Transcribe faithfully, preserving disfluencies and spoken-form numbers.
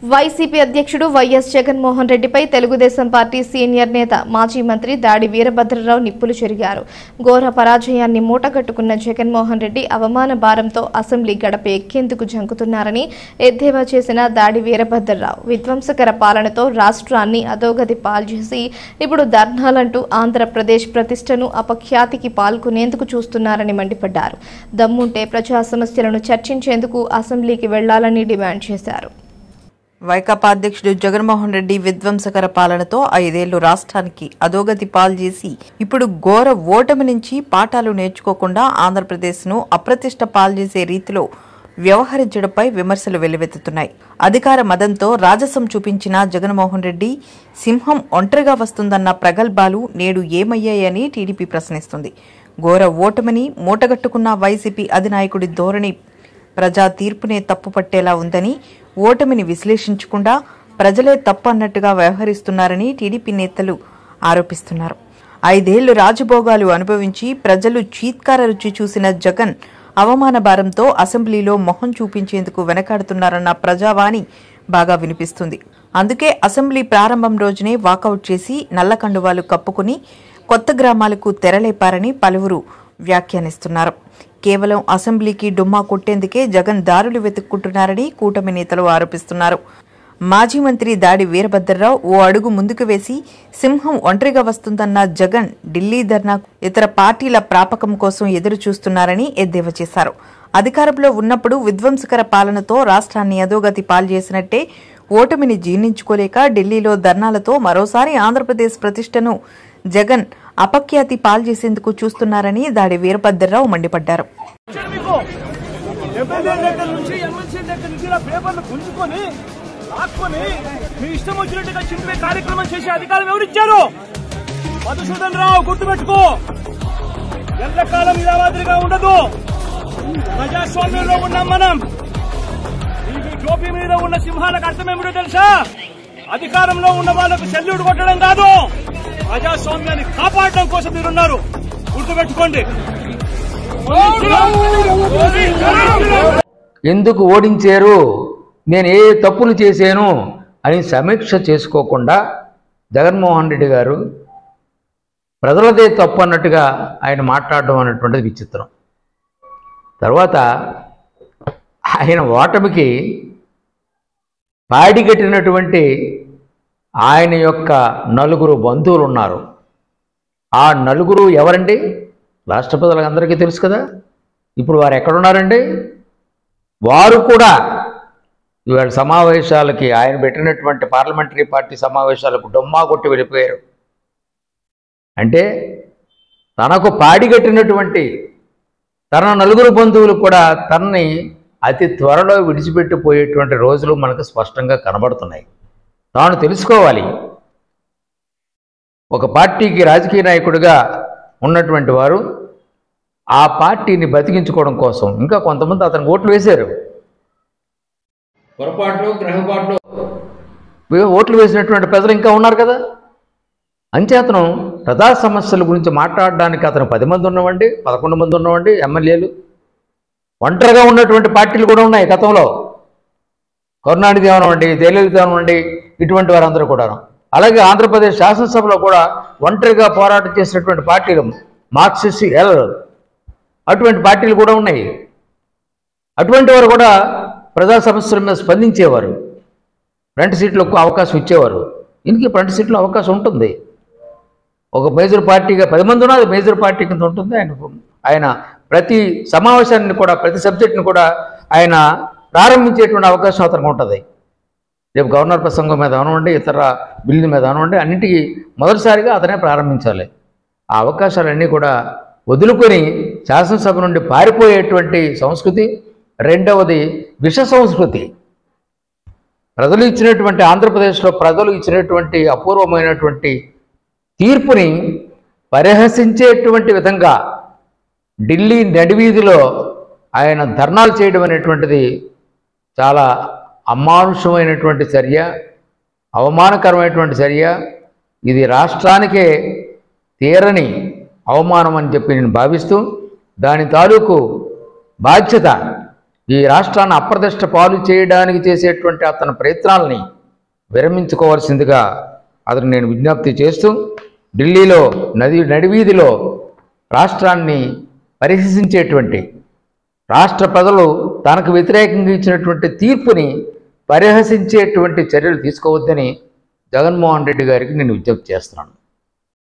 YCP అధ్యక్షుడు YS Jaganmohan రెడ్డిపై Telugu Desam party senior నేత మాజీ మంత్రి దాడి వీరభద్రరావు నిప్పులు చెరిగారు. ఘోర పరాజయాన్ని మూటగట్టుకున్న జగన్మోహన్ రెడ్డి అవమాన భారంతో అసెంబ్లీ గడప ఎక్కేందుకు జంకుతున్నారని ఎద్దేవా చేసిన దాడి వీరభద్రరావు విధ్వంసకర పాలనతో రాష్ట్రాన్ని అధోగతి పాల్చేసి ఇప్పుడు ధర్నాలంటూ ఆంధ్రప్రదేశ్ ప్రతిష్టను అపఖ్యాతికి పాల్గొనేందుకు చూస్తున్నారని మండిపడ్డారు. దమ్ముంటే ప్రజా సమస్యలను చర్చించేందుకు అసెంబ్లీకి వెళ్లాలని డిమాండ్ చేశారు. వైకాపా అధ్యక్షుడు జగన్మోహన్ రెడ్డి విధ్వంసకర పాలనతో ఐదేళ్లు రాష్ట్రానికి అధోగతి పాల్చేసి ఇప్పుడు ఘోర ఓటమి నుంచి పాఠాలు నేర్చుకోకుండా ఆంధ్రప్రదేశ్ను అప్రతిష్ట పాల్చేసే రీతిలో వ్యవహరించడంపై విమర్శలు వెల్లువెత్తుతున్నాయి. అధికార మదంతో రాజసం చూపించిన జగన్మోహన్ రెడ్డి సింహం ఒంటరిగా వస్తుందన్న ప్రగల్భాలు నేడు ఏమయ్యాయని టీడీపీ ప్రశ్నిస్తుంది. ఘోర ఓటమిని మూటగట్టుకున్న వైసీపీ అధినాయకుడి ధోరణి ప్రజా తీర్పునే తప్పుపట్టేలా ఉందని, ఓటమిని విశ్లేషించకుండా ప్రజలే తప్పు అన్నట్టుగా వ్యవహరిస్తున్నారని టీడీపీ నేతలు ఆరోపిస్తున్నారు. ఐదేళ్లు రాజభోగాలు అనుభవించి ప్రజలు చీత్కార రుచి చూసిన జగన్ అవమాన భారంతో అసెంబ్లీలో మొహం చూపించేందుకు వెనకాడుతున్నారన్న ప్రజావాణి బాగా వినిపిస్తుంది. అందుకే అసెంబ్లీ ప్రారంభం రోజునే వాకౌట్ చేసి నల్ల కండువాలు కప్పుకుని కొత్త గ్రామాలకు తెరలేపారని పలువురు వ్యాఖ్యానిస్తున్నారు. కేవలం అసెంబ్లీకి డుమ్మా కొట్టేందుకే జగన్ దారులు వెతుక్కుంటున్నారని కూటమి నేతలు ఆరోపిస్తున్నారు. మాజీ మంత్రి దాడి వీరభద్రరావు ఓ అడుగు ముందుకు వేసి సింహం ఒంటరిగా వస్తుందన్న జగన్ ఢిల్లీ ధర్నా ఇతర పార్టీల ప్రాపకం కోసం ఎదురు చూస్తున్నారని ఎద్దేవా చేశారు. అధికారంలో ఉన్నప్పుడు విధ్వంసకర పాలనతో రాష్ట్రాన్ని అధోగతి పాల్చేసినట్టే ఓటమిని జీర్ణించుకోలేక ఢిల్లీలో ధర్నాలతో మరోసారి ఆంధ్రప్రదేశ్ ప్రతిష్టను జగన్ అపఖ్యాతి పాల్చేసేందుకు చూస్తున్నారని దాడి వీరభద్రరావు మండిపడ్డారు. ప్రజాస్వామ్యంలో ఉన్నాం మనం. ఈ టోపీ మీద ఉన్న సింహాలకు అర్థం ఏమిటో తెలుసా? అధికారంలో ఉన్న వాళ్ళకు సెల్యూట్ కొట్టడం కాదు, ప్రజాస్వామ్యాన్ని కాపాడడం కోసం మీరున్నారు. గుర్తుపెట్టుకోండి. ఎందుకు ఓడించారు, నేను ఏ తప్పులు చేశాను అని సమీక్ష చేసుకోకుండా జగన్మోహన్ రెడ్డి గారు ప్రజలదే తప్పు అన్నట్టుగా ఆయన మాట్లాడడం అనేటువంటిది విచిత్రం. తర్వాత ఆయన ఓటమికి పాడిగట్టినటువంటి ఆయన యొక్క నలుగురు బంధువులు ఉన్నారు. ఆ నలుగురు ఎవరండి? రాష్ట్ర ప్రజలందరికీ తెలుసు కదా. ఇప్పుడు వారు ఎక్కడున్నారండి? వారు కూడా ఇవాళ సమావేశాలకి, ఆయన పెట్టినటువంటి పార్లమెంటరీ పార్టీ సమావేశాలకు డొమ్మా కొట్టి వెళ్ళిపోయారు. అంటే తనకు పాడిగట్టినటువంటి తన నలుగురు బంధువులు కూడా తనని అతి త్వరలో విడిచిపెట్టిపోయేటువంటి రోజులు మనకు స్పష్టంగా కనబడుతున్నాయి. తాను తెలుసుకోవాలి. ఒక పార్టీకి రాజకీయ నాయకుడిగా ఉన్నటువంటి వారు ఆ పార్టీని బతికించుకోవడం కోసం ఇంకా కొంతమంది అతనికి ఓట్లు వేశారు. పొరపాట్లు గ్రహపాట్లు ఓట్లు వేసినటువంటి ప్రజలు ఇంకా ఉన్నారు కదా. అంచేతను ప్రజా సమస్యల గురించి మాట్లాడడానికి అతను పది మంది ఉన్నవండి, పదకొండు మంది ఉన్నవండి ఎమ్మెల్యేలు. ఒంటరిగా ఉన్నటువంటి పార్టీలు కూడా ఉన్నాయి గతంలో. కరుణానిధి అవనివ్వండి, జయలలిత అవనివ్వండి, ఇటువంటి వారందరూ కూడా. అలాగే ఆంధ్రప్రదేశ్ శాసనసభలో కూడా ఒంటరిగా పోరాటం చేసినటువంటి పార్టీలు మార్క్సిస్ట్ ఎల్ అటువంటి పార్టీలు కూడా ఉన్నాయి. అటువంటి వారు కూడా ప్రజా సమస్యల మీద స్పందించేవారు, ఫ్రంట్ సీట్లకు అవకాశం ఇచ్చేవారు. ఇందుకే ఫ్రంట్ సీట్లో అవకాశం ఉంటుంది. ఒక మేజర్ పార్టీగా పది మంది ఉన్నది మేజర్ పార్టీ కింద ఉంటుంది. ఆయన ఆయన ప్రతి సమావేశాన్ని కూడా, ప్రతి సబ్జెక్టుని కూడా ఆయన ప్రారంభించేటువంటి అవకాశం అతనికి ఉంటుంది. రేపు గవర్నర్ ప్రసంగం మీద అవనివ్వండి, ఇతర బిల్లు మీద అవనివ్వండి, అన్నింటికీ మొదటిసారిగా అతనే ప్రారంభించాలి. ఆ అవకాశాలన్నీ కూడా వదులుకొని శాసనసభ నుండి పారిపోయేటువంటి సంస్కృతి. రెండవది విష సంస్కృతి. ప్రజలు ఇచ్చినటువంటి, ఆంధ్రప్రదేశ్లో ప్రజలు ఇచ్చినటువంటి అపూర్వమైనటువంటి తీర్పుని పరిహసించేటువంటి విధంగా ఢిల్లీ నడివీధిలో ఆయన ధర్నాలు చేయడం అనేటువంటిది చాలా అమానుషమైనటువంటి చర్య, అవమానకరమైనటువంటి చర్య. ఇది రాష్ట్రానికే తీరని అవమానం అని చెప్పి నేను భావిస్తూ దాని తాలూకు బాధ్యత ఈ రాష్ట్రాన్ని అప్రదిష్ట పాలు చేయడానికి చేసేటువంటి అతని ప్రయత్నాలని విరమించుకోవాల్సిందిగా అతను నేను విజ్ఞప్తి చేస్తూ, ఢిల్లీలో నది నడివీధిలో రాష్ట్రాన్ని పరిహసించేటువంటి, రాష్ట్ర ప్రజలు తనకు వ్యతిరేకంగా ఇచ్చినటువంటి తీర్పుని పరిహసించేటువంటి చర్యలు తీసుకోవద్దని జగన్మోహన్ రెడ్డి గారికి నేను విజ్ఞప్తి చేస్తున్నాను.